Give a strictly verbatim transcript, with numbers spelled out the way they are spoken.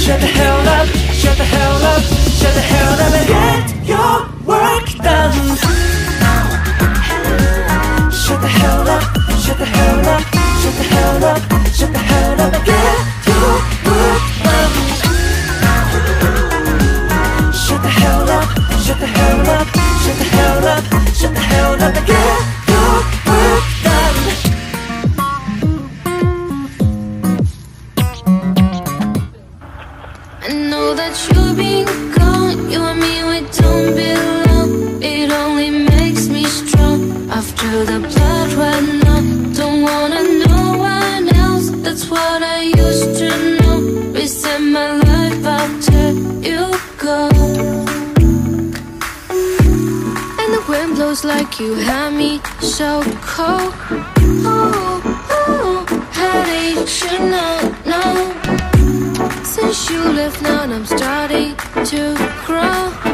shut the hell up, shut the hell up, shut the hell up and get your work done. Shut the hell up, shut the hell up, shut the hell up, shut the hell up and get your work done. Shut the hell up, shut the hell up, shut the hell up, shut the hell up and get your work done. I know that you've been gone, you and me, we don't belong. It only makes me strong after the blood ran out. Don't wanna know one else, that's what I used to know. Reset my life after you go. And the wind blows like you had me so cold. Oh, oh, how did you know, no? Since you left now I'm starting to grow.